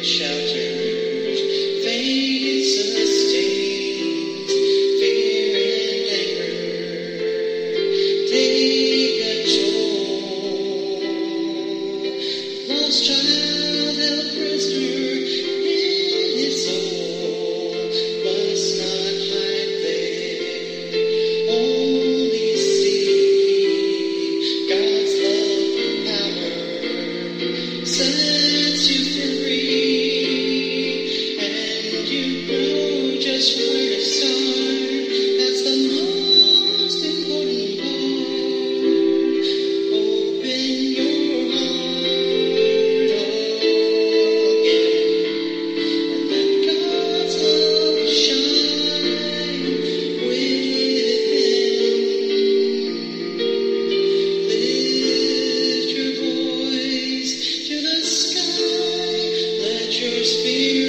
sheltered, faith sustains, fear and anger take control. Lost child held prisoner in his soul must not hide there. Only see God's love and power sets you free, and you know just where to start. That's the most important part. Open your heart again and let God's love shine within. Lift your voice to the sky, let your spirit